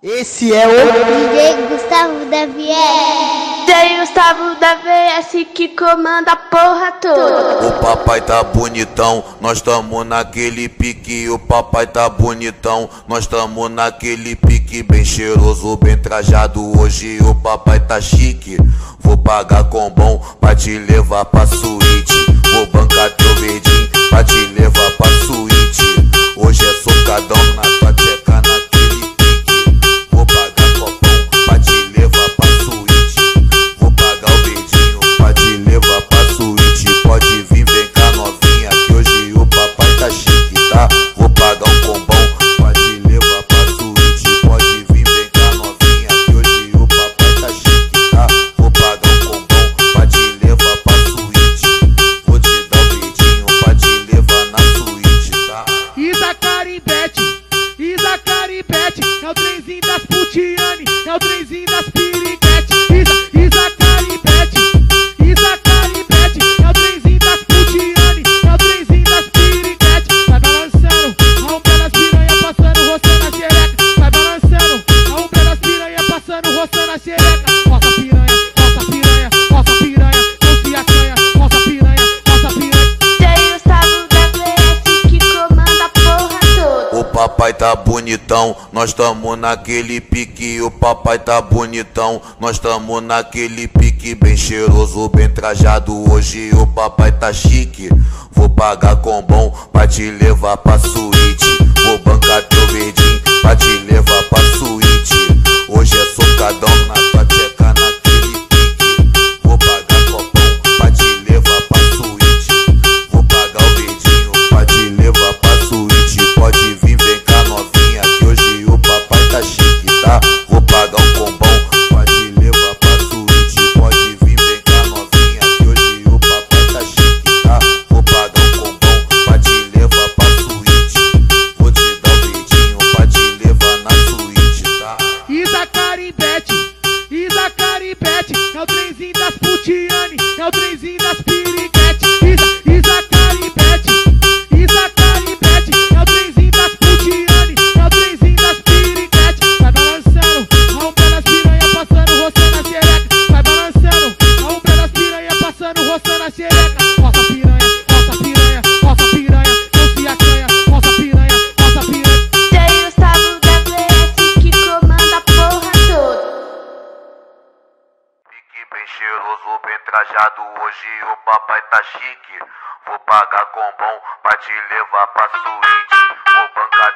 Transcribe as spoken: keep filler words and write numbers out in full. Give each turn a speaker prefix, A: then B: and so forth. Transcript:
A: Esse é o
B: D J Gustavo da V S.
C: D J Gustavo da V S que comanda a porra toda.
D: O papai tá bonitão, nós tamo naquele pique. O papai tá bonitão, nós tamo naquele pique. Bem cheiroso, bem trajado, hoje o papai tá chique. Vou pagar com bom pra te levar pra suíte. Vou bancar teu verdinho pra te levar pra suíte. Hoje é socadão na tua tcheca naquele pique. Vou pagar com bom pra te levar pra suíte. Vou pagar o verdinho pra te levar pra suíte. Pode vir, vem cá novinha, que hoje o papai tá chique, tá? Vou pagar um combão pra te levar pra suíte. Pode vir, vem cá novinha, que hoje o papai tá chique, tá? Vou pagar um combão pra te levar pra suíte. Vou te dar um verdinho pra te levar na suíte, tá?
E: Isa Caribete, Isa Caribete, é o trenzinho das putiane, é o trenzinho das piriguete. Isa, Isa Caribete, Isa Caribete, é o trenzinho das putiane, é o trenzinho das piriguete. Vai balançando, a um das piranha passando, roçando a xereca. Vai balançando, a um das piranha passando, roçando a xereca. Roça piranha, roça piranha, roça piranha, não se acanha, roça piranha, roça piranha.
C: D J Gustavo da V S que comanda a porra toda.
D: O papai tá bonitão, nós tamo naquele pique. O papai tá bonitão, nós tamo naquele pique. Bem cheiroso, bem trajado, hoje o papai tá chique. Vou pagar com bom pra te levar pra suíte. Vou bancar teu verdinho pra te levar pra suíte. Hoje é socadão na tua tcheca naquele pique. Vou pagar com bom pra te levar pra suíte. Vou pagar o verdinho pra te levar pra suíte. Pode vir, vem cá novinha, que hoje o papai tá chique, tá? Vou pagar um combão pra te levar pra suíte. Pode vir, vem cá novinha, que hoje o papai tá chique, tá? Vou pagar um combão pra te levar pra suíte. Vou te dar um verdinho pra te levar na suíte, tá?
E: Isa Caribete, Isa Caribete, é o trenzinho das putiane, é o trenzinho das piriguete. Isa, Isa Caribete, Isa Caribete, é o trenzinho das putiane, é o trenzinho das piriguete. Vai balançando, a um das piranha passando, roçando a xereca. Vai balançando, a um das piranha passando, roçando a xereca. Roça piranha, roça piranha, roça piranha, não se acanha, roça piranha, roça piranha.
C: D J Gustavo da V S que comanda a porra toda.
D: Pique bem cheiroso, bem trajado, hoje o papai tá chique. Vou pagar com bom pra te levar pra suíte. Vou bancar